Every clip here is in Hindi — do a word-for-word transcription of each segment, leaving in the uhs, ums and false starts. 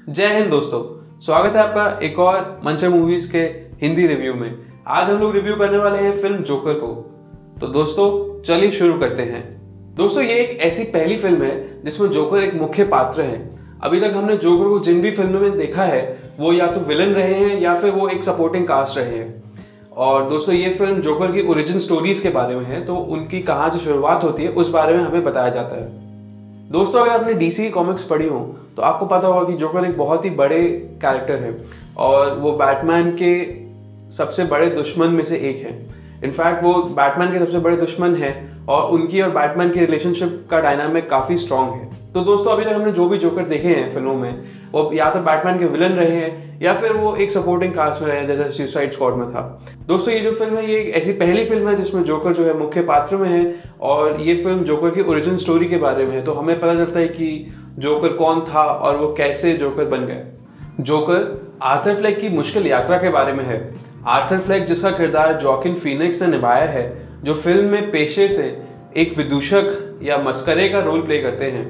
जय हिंद दोस्तों, स्वागत है आपका एक और मंचर मूवीज के हिंदी रिव्यू में। आज हम लोग रिव्यू करने वाले हैं फिल्म जोकर को। तो दोस्तों चलिए शुरू करते हैं। दोस्तों ये एक ऐसी पहली फिल्म है जिसमें जोकर एक मुख्य पात्र है। अभी तक हमने जोकर को जिन भी फिल्मों में देखा है वो या तो विलन रहे हैं या फिर वो एक सपोर्टिंग कास्ट रहे हैं। और दोस्तों ये फिल्म जोकर की ओरिजिन स्टोरीज के बारे में है, तो उनकी कहाँ से शुरुआत होती है उस बारे में हमें बताया जाता है। दोस्तों अगर आपने डीसी की कॉमिक्स पढ़ी हो तो आपको पता होगा कि जोकर एक बहुत ही बड़े कैरेक्टर है और वो बैटमैन के सबसे बड़े दुश्मन में से एक है। इनफैक्ट वो बैटमैन के सबसे बड़े दुश्मन है और उनकी और बैटमैन की रिलेशनशिप का डायनामिक काफ़ी स्ट्रांग है। तो दोस्तों अभी तक हमने जो भी जोकर देखे हैं फिल्मों में वो या तो बैटमैन के विलन रहे हैं या फिर वो एक सपोर्टिंग कास्ट में रहे हैं, जैसे सुसाइड स्क्वाड में था। दोस्तों ये जो फिल्म है ये एक ऐसी पहली फिल्म है जिसमें जोकर जो है मुख्य पात्र में है और ये फिल्म जोकर की ओरिजिन स्टोरी के बारे में है। तो हमें पता चलता है कि जोकर कौन था और वो कैसे जोकर बन गए। जोकर आर्थर फ्लेक की मुश्किल यात्रा के बारे में है। आर्थर फ्लेक जिसका किरदार जोआकिन फीनिक्स ने निभाया है, जो फिल्म में पेशे से एक विदूषक या मस्करे का रोल प्ले करते हैं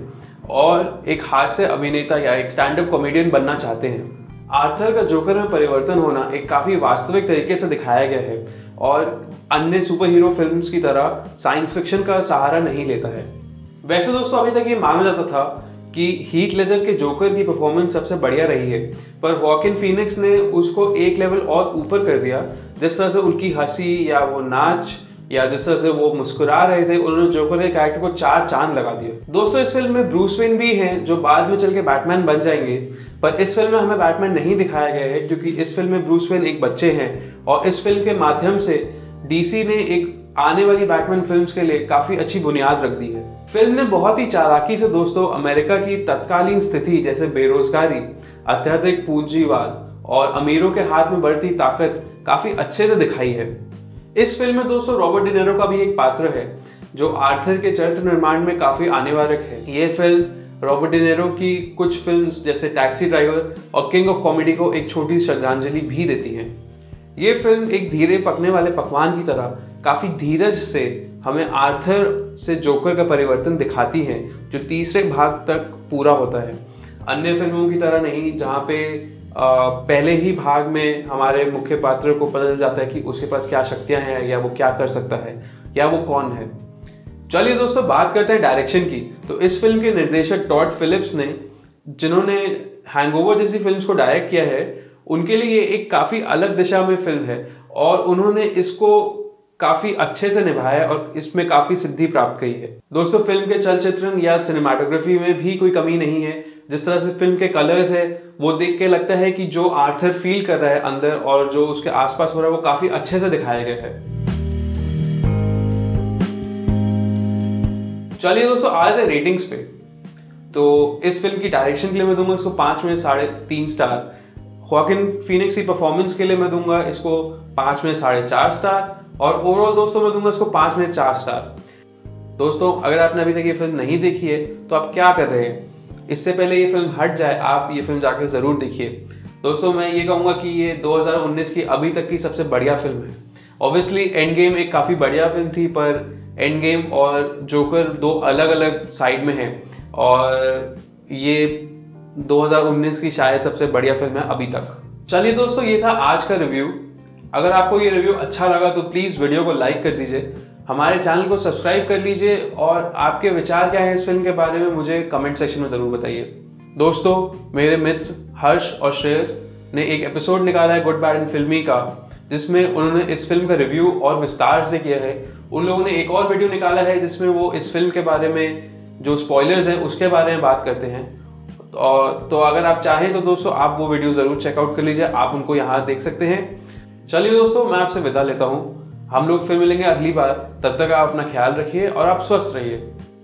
और एक हास्य अभिनेता या एक स्टैंड अप कॉमेडियन बनना चाहते हैं। आर्थर का जोकर में परिवर्तन होना एक काफ़ी वास्तविक तरीके से दिखाया गया है और अन्य सुपर हीरो फिल्म्स की तरह साइंस फिक्शन का सहारा नहीं लेता है। वैसे दोस्तों अभी तक ये माना जाता था कि हीथ लेजर के जोकर की परफॉर्मेंस सबसे बढ़िया रही है, पर वॉकिन फीनिक्स ने उसको एक लेवल और ऊपर कर दिया। जिस तरह से उनकी हंसी या वो नाच या जिस तरह से वो मुस्कुरा रहे थे, उन्होंने जोकर के कैरेक्टर को चार चांद लगा दिए। दोस्तों इस फिल्म में ब्रूस वेन भी हैं जो बाद में चल के बैटमैन बन जाएंगे, पर इस फिल्म में हमें बैटमैन नहीं दिखाया गया है क्योंकि इस फिल्म में ब्रूस वेन एक बच्चे हैं और इस फिल्म के माध्यम से डीसी ने एक आने वाली बैटमैन फिल्म्स के लिए काफी अच्छी बुनियाद रख दी है। फिल्म ने बहुत ही चालाकी से दोस्तों अमेरिका की तत्कालीन स्थिति जैसे बेरोजगारी, अत्यधिक पूंजीवाद और अमीरों के हाथ में बढ़ती ताकत काफी अच्छे से दिखाई है। इस फिल्म में दोस्तों रॉबर्ट डिनेरो का भी एक पात्र है जो आर्थर के चरित्र निर्माण में काफी आने वाला है। ये फिल्म रॉबर्ट डिनेरो की कुछ फिल्म्स जैसे टैक्सी ड्राइवर और किंग ऑफ कॉमेडी को एक छोटी श्रद्धांजलि भी देती है। ये फिल्म एक धीरे पकने वाले पकवान की तरह काफी धीरज से हमें आर्थर से जोकर का परिवर्तन दिखाती है, जो तीसरे भाग तक पूरा होता है। अन्य फिल्मों की तरह नहीं जहाँ पे आ, पहले ही भाग में हमारे मुख्य पात्र को पता चल जाता है कि उसके पास क्या शक्तियां हैं या वो क्या कर सकता है या वो कौन है। चलिए दोस्तों बात करते हैं डायरेक्शन की। तो इस फिल्म के निर्देशक टॉड फिलिप्स ने, जिन्होंने हैंगओवर जैसी फिल्म्स को डायरेक्ट किया है, उनके लिए ये एक काफी अलग दिशा में फिल्म है और उन्होंने इसको काफी अच्छे से निभाया और इसमें काफी सिद्धि प्राप्त की है। दोस्तों फिल्म के चलचित्रण या सिनेमाटोग्राफी में भी कोई कमी नहीं है। जिस तरह से फिल्म के कलर्स है वो देख के लगता है कि जो आर्थर फील कर रहा है अंदर और जो उसके आसपास हो रहा है वो काफी अच्छे से दिखाया गया है। चलिए दोस्तों आ रहे थे रेटिंग्स पे। तो इस फिल्म की डायरेक्शन के लिए मैं दूंगा इसको पांच में साढ़े तीन स्टार। जोआकिन फीनिक्स की परफॉर्मेंस के लिए मैं दूंगा इसको पांच में साढ़े चार स्टार और ओवरऑल दोस्तों मैं दूंगा इसको पांच में चार स्टार। दोस्तों अगर आपने अभी तक ये फिल्म नहीं देखी है तो आप क्या कर रहे हैं, इससे पहले ये फिल्म हट जाए आप ये फिल्म जाकर जरूर देखिए। दोस्तों मैं ये कहूँगा कि ये दो हज़ार उन्नीस की अभी तक की सबसे बढ़िया फिल्म है। ऑब्वियसली एंड गेम एक काफ़ी बढ़िया फिल्म थी, पर एंड गेम और जोकर दो अलग अलग साइड में हैं और ये दो हज़ार उन्नीस की शायद सबसे बढ़िया फिल्म है अभी तक। चलिए दोस्तों ये था आज का रिव्यू। अगर आपको ये रिव्यू अच्छा लगा तो प्लीज़ वीडियो को लाइक कर दीजिए, हमारे चैनल को सब्सक्राइब कर लीजिए और आपके विचार क्या है इस फिल्म के बारे में मुझे कमेंट सेक्शन में ज़रूर बताइए। दोस्तों मेरे मित्र हर्ष और श्रेयस ने एक एपिसोड निकाला है गुड बैड एंड फिल्मी का, जिसमें उन्होंने इस फिल्म का रिव्यू और विस्तार से किया है। उन लोगों ने एक और वीडियो निकाला है जिसमें वो इस फिल्म के बारे में जो स्पॉयलर्स हैं उसके बारे में बात करते हैं। और तो अगर आप चाहें तो दोस्तों आप वो वीडियो ज़रूर चेकआउट कर लीजिए, आप उनको यहाँ देख सकते हैं। चलिए दोस्तों मैं आपसे विदा लेता हूँ, हम लोग फिर मिलेंगे अगली बार। तब तक आप अपना ख्याल रखिए और आप स्वस्थ रहिए।